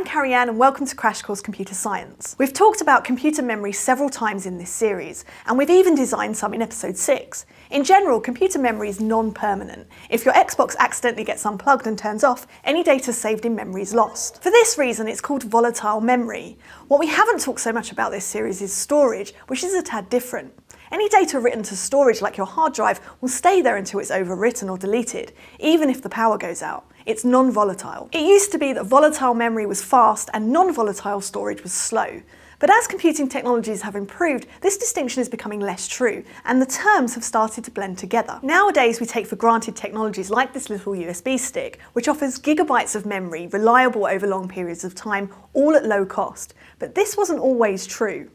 Carrie-Anne and welcome to Crash Course Computer Science. We've talked about computer memory several times in this series, and we've even designed some in episode 6. In general, computer memory is non-permanent. If your Xbox accidentally gets unplugged and turns off, any data saved in memory is lost. For this reason, it's called volatile memory. What we haven't talked so much about this series is storage, which is a tad different. Any data written to storage, like your hard drive, will stay there until it's overwritten or deleted, even if the power goes out. It's non-volatile. It used to be that volatile memory was fast and non-volatile storage was slow. But as computing technologies have improved, this distinction is becoming less true, and the terms have started to blend together. Nowadays, we take for granted technologies like this little USB stick, which offers gigabytes of memory, reliable over long periods of time, all at low cost. But this wasn't always true.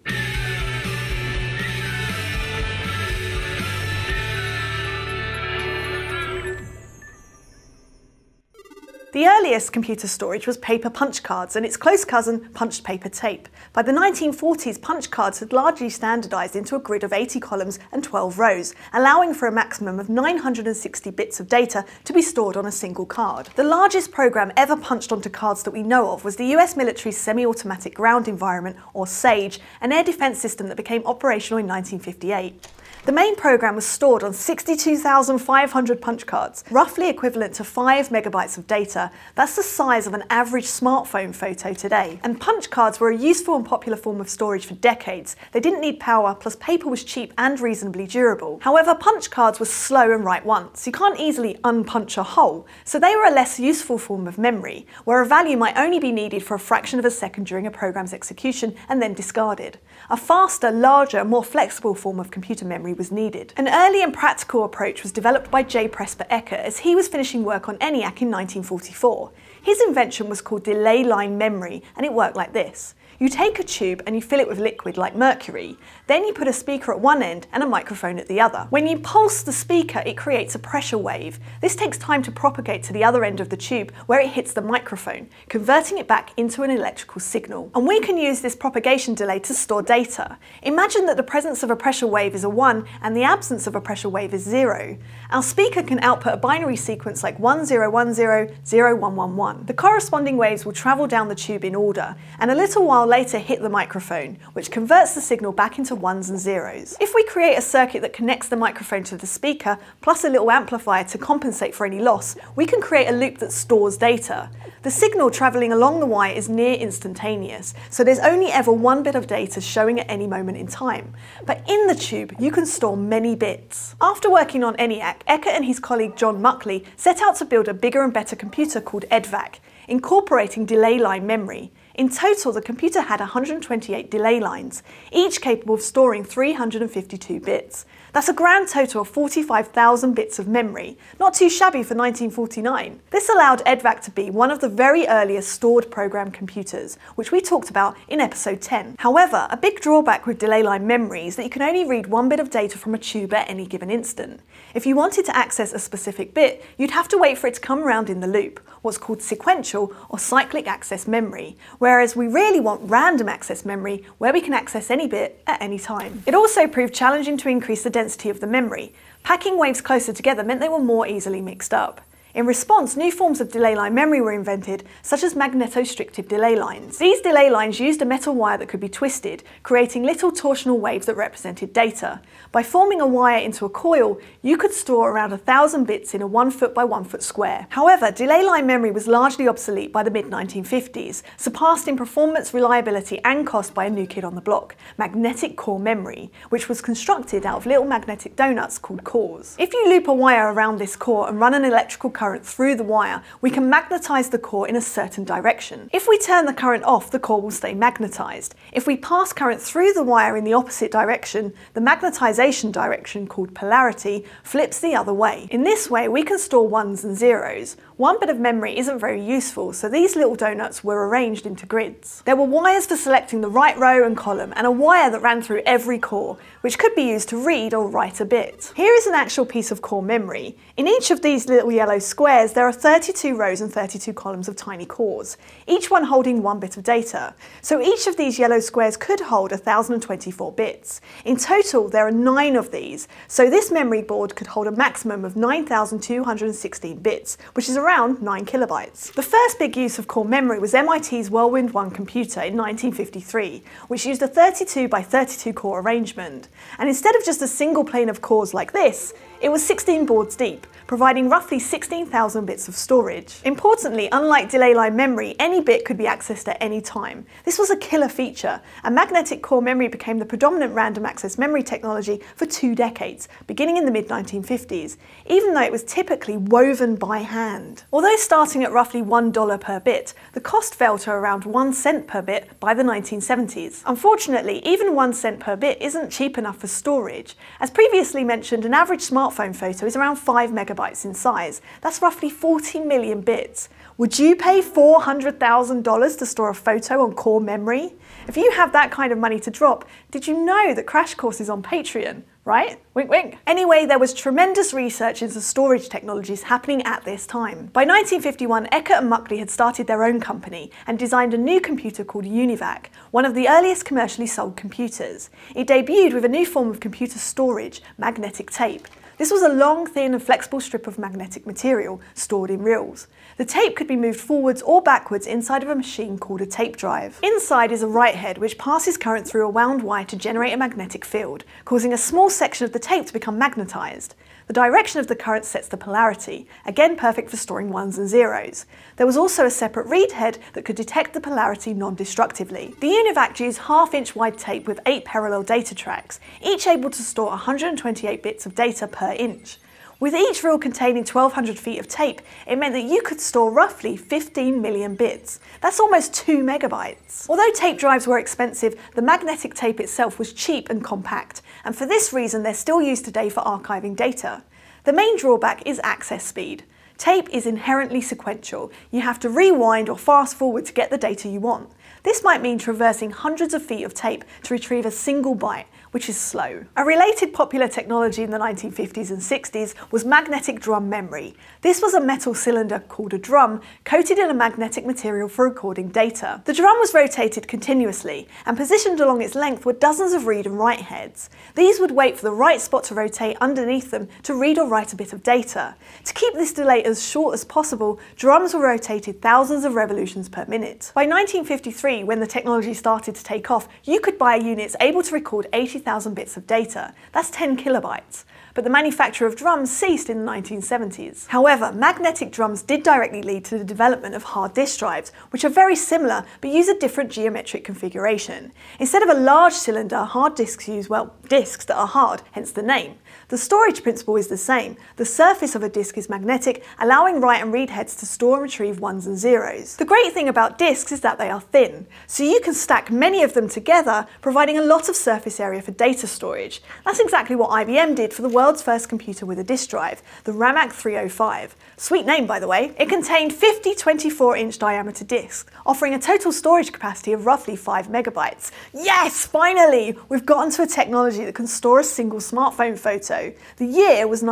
The earliest computer storage was paper punch cards and its close cousin, punched paper tape. By the 1940s, punch cards had largely standardised into a grid of 80 columns and 12 rows, allowing for a maximum of 960 bits of data to be stored on a single card. The largest program ever punched onto cards that we know of was the US military's Semi-Automatic Ground Environment, or SAGE, an air defence system that became operational in 1958. The main program was stored on 62,500 punch cards, roughly equivalent to 5 megabytes of data. That's the size of an average smartphone photo today. And punch cards were a useful and popular form of storage for decades. They didn't need power, plus paper was cheap and reasonably durable. However, punch cards were slow and write once. You can't easily unpunch a hole, so they were a less useful form of memory, where a value might only be needed for a fraction of a second during a program's execution and then discarded. A faster, larger, more flexible form of computer memory was needed. An early and practical approach was developed by J. Presper Eckert as he was finishing work on ENIAC in 1944. His invention was called delay line memory, and it worked like this. You take a tube and you fill it with liquid like mercury. Then you put a speaker at one end and a microphone at the other. When you pulse the speaker, it creates a pressure wave. This takes time to propagate to the other end of the tube where it hits the microphone, converting it back into an electrical signal. And we can use this propagation delay to store data. Imagine that the presence of a pressure wave is a 1 and the absence of a pressure wave is 0. Our speaker can output a binary sequence like 1010, 0111. The corresponding waves will travel down the tube in order, and a little while later hit the microphone, which converts the signal back into ones and zeros. If we create a circuit that connects the microphone to the speaker, plus a little amplifier to compensate for any loss, we can create a loop that stores data. The signal travelling along the wire is near instantaneous, so there's only ever one bit of data showing at any moment in time. But in the tube, you can store many bits. After working on ENIAC, Eckert and his colleague John Muckley set out to build a bigger and better computer called Edvac, incorporating delay line memory. In total, the computer had 128 delay lines, each capable of storing 352 bits. That's a grand total of 45,000 bits of memory, not too shabby for 1949. This allowed Edvac to be one of the very earliest stored program computers, which we talked about in episode 10. However, a big drawback with delay line memory is that you can only read one bit of data from a tube at any given instant. If you wanted to access a specific bit, you'd have to wait for it to come around in the loop, what's called sequential or cyclic access memory, whereas we really want random access memory where we can access any bit at any time. It also proved challenging to increase the density of the memory. Packing waves closer together meant they were more easily mixed up. In response, new forms of delay line memory were invented, such as magnetostrictive delay lines. These delay lines used a metal wire that could be twisted, creating little torsional waves that represented data. By forming a wire into a coil, you could store around 1,000 bits in a 1 foot by 1 foot square. However, delay line memory was largely obsolete by the mid-1950s, surpassed in performance, reliability and cost by a new kid on the block, magnetic core memory, which was constructed out of little magnetic donuts called cores. If you loop a wire around this core and run an electrical current through the wire, we can magnetize the core in a certain direction. If we turn the current off, the core will stay magnetized. If we pass current through the wire in the opposite direction, the magnetization direction, called polarity, flips the other way. In this way, we can store ones and zeros. One bit of memory isn't very useful, so these little donuts were arranged into grids. There were wires for selecting the right row and column, and a wire that ran through every core, which could be used to read or write a bit. Here is an actual piece of core memory. In each of these little yellow squares, there are 32 rows and 32 columns of tiny cores, each one holding 1 bit of data. So each of these yellow squares could hold 1024 bits. In total, there are 9 of these, so this memory board could hold a maximum of 9,216 bits, which is around 9 kilobytes. The first big use of core memory was MIT's Whirlwind 1 computer in 1953, which used a 32 by 32 core arrangement. And instead of just a single plane of cores like this, it was 16 boards deep, providing roughly 16,000 bits of storage. Importantly, unlike delay line memory, any bit could be accessed at any time. This was a killer feature, and magnetic core memory became the predominant random access memory technology for 2 decades, beginning in the mid-1950s, even though it was typically woven by hand. Although starting at roughly $1 per bit, the cost fell to around 1 cent per bit by the 1970s. Unfortunately, even 1 cent per bit isn't cheap enough for storage. As previously mentioned, an average smartphone photo is around 5 megabytes in size. That's roughly 40 million bits. Would you pay $400,000 to store a photo on core memory? If you have that kind of money to drop, did you know that CrashCourse is on Patreon? Right? Wink wink. Anyway, there was tremendous research into storage technologies happening at this time. By 1951, Eckert and Muckley had started their own company and designed a new computer called Edvac, one of the earliest commercially sold computers. It debuted with a new form of computer storage, magnetic tape. This was a long, thin and flexible strip of magnetic material stored in reels. The tape could be moved forwards or backwards inside of a machine called a tape drive. Inside is a write head which passes current through a wound wire to generate a magnetic field, causing a small section of the tape to become magnetized. The direction of the current sets the polarity, again perfect for storing ones and zeros. There was also a separate read head that could detect the polarity non-destructively. The Edvac used 1/2-inch wide tape with 8 parallel data tracks, each able to store 128 bits of data per inch. With each reel containing 1,200 feet of tape, it meant that you could store roughly 15 million bits. That's almost 2 megabytes. Although tape drives were expensive, the magnetic tape itself was cheap and compact, and for this reason they're still used today for archiving data. The main drawback is access speed. Tape is inherently sequential. You have to rewind or fast forward to get the data you want. This might mean traversing hundreds of feet of tape to retrieve a single byte, which is slow. A related popular technology in the 1950s and 60s was magnetic drum memory. This was a metal cylinder called a drum, coated in a magnetic material for recording data. The drum was rotated continuously, and positioned along its length were dozens of read and write heads. These would wait for the right spot to rotate underneath them to read or write a bit of data. To keep this delay as short as possible, drums were rotated thousands of revolutions per minute. By 1953, when the technology started to take off, you could buy units able to record 80,000 bits of data. That's 10 kilobytes. But the manufacture of drums ceased in the 1970s. However, magnetic drums did directly lead to the development of hard disk drives, which are very similar but use a different geometric configuration. Instead of a large cylinder, hard disks use, well, disks that are hard, hence the name. The storage principle is the same. The surface of a disk is magnetic, allowing write and read heads to store and retrieve ones and zeros. The great thing about disks is that they are thin, so you can stack many of them together, providing a lot of surface area for data storage. That's exactly what IBM did for the world's first computer with a disk drive, the Edvac 305. Sweet name, by the way. It contained 50 24-inch diameter disks, offering a total storage capacity of roughly 5 megabytes. Yes, finally! We've gotten to a technology that can store a single smartphone photo. The year was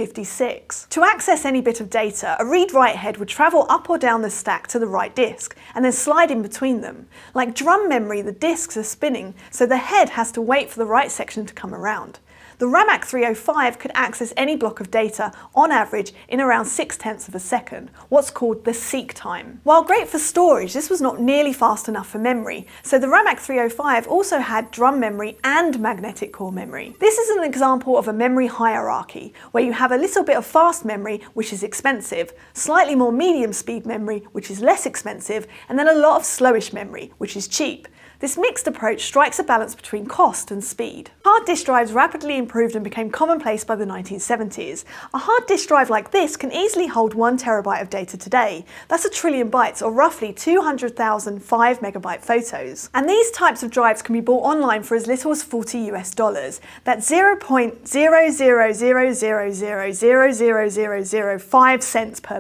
1956. To access any bit of data, a read-write head would travel up or down the stack to the right disk, and then slide in between them. Like drum memory, the disks are spinning, so the head has to wait for the right section to come around. The Edvac 305 could access any block of data, on average, in around 0.6 of a second, what's called the seek time. While great for storage, this was not nearly fast enough for memory, so the Edvac 305 also had drum memory and magnetic core memory. This is an example of a memory hierarchy, where you have a little bit of fast memory, which is expensive, slightly more medium speed memory, which is less expensive, and then a lot of slowish memory, which is cheap. This mixed approach strikes a balance between cost and speed. Hard disk drives rapidly improved and became commonplace by the 1970s. A hard disk drive like this can easily hold 1 terabyte of data today. That's 1 trillion bytes, or roughly 200,000 5 megabyte photos. And these types of drives can be bought online for as little as $40 US. That's 0.000000005 cents per bit.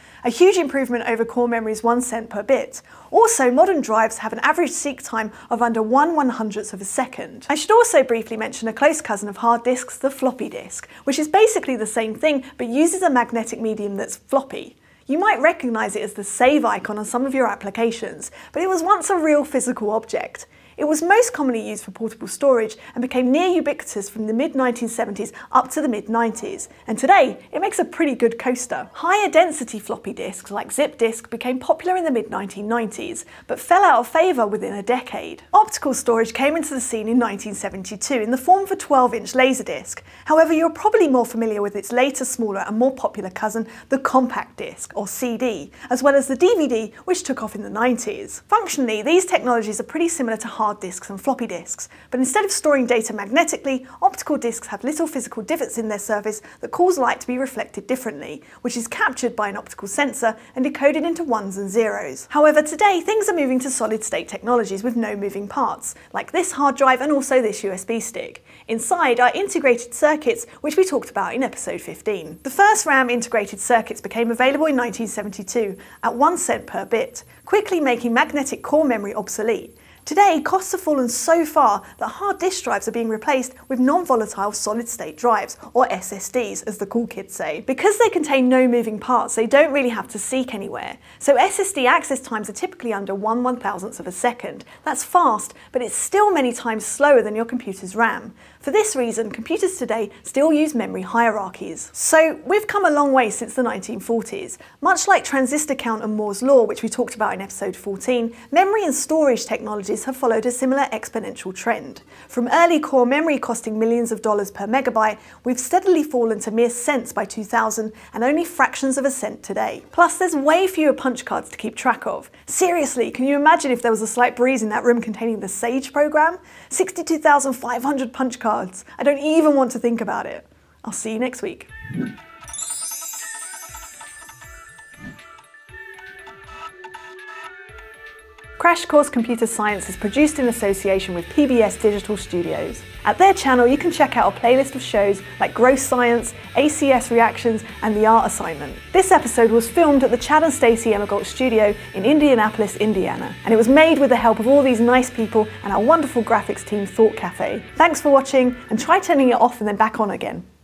a huge improvement over core memory's 1 cent per bit. Also, modern drives have an average seek time of under 1/100th of a second. I should also briefly mention a close cousin of hard disks, the floppy disk, which is basically the same thing but uses a magnetic medium that's floppy. You might recognise it as the save icon on some of your applications, but it was once a real physical object. It was most commonly used for portable storage and became near ubiquitous from the mid-1970s up to the mid-90s, and today it makes a pretty good coaster. Higher density floppy disks like zip disk became popular in the mid-1990s, but fell out of favour within a decade. Optical storage came into the scene in 1972 in the form of a 12-inch Laserdisc. However, you're probably more familiar with its later, smaller and more popular cousin, the compact disc, or CD, as well as the DVD, which took off in the 90s. Functionally, these technologies are pretty similar to hard disks and floppy disks, but instead of storing data magnetically, optical disks have little physical divots in their surface that cause light to be reflected differently, which is captured by an optical sensor and decoded into ones and zeros. However, today things are moving to solid-state technologies with no moving parts, like this hard drive and also this USB stick. Inside are integrated circuits, which we talked about in episode 15. The first RAM integrated circuits became available in 1972 at 1 cent per bit, quickly making magnetic core memory obsolete. Today, costs have fallen so far that hard disk drives are being replaced with non-volatile solid-state drives, or SSDs as the cool kids say. Because they contain no moving parts, they don't really have to seek anywhere. So SSD access times are typically under 1/1000th of a second. That's fast, but it's still many times slower than your computer's RAM. For this reason, computers today still use memory hierarchies. So we've come a long way since the 1940s. Much like transistor count and Moore's law, which we talked about in episode 14, memory and storage technologies have followed a similar exponential trend. From early core memory costing millions of dollars per megabyte, we've steadily fallen to mere cents by 2000 and only fractions of a cent today. Plus, there's way fewer punch cards to keep track of. Seriously, can you imagine if there was a slight breeze in that room containing the Sage program? 62,500 punch cards. I don't even want to think about it. I'll see you next week. CrashCourse Computer Science is produced in association with PBS Digital Studios. At their channel you can check out a playlist of shows like Gross Science, ACS Reactions and The Art Assignment. This episode was filmed at the Chad and Stacey Emagolt studio in Indianapolis, Indiana, and it was made with the help of all these nice people and our wonderful graphics team Thought Cafe. Thanks for watching, and try turning it off and then back on again.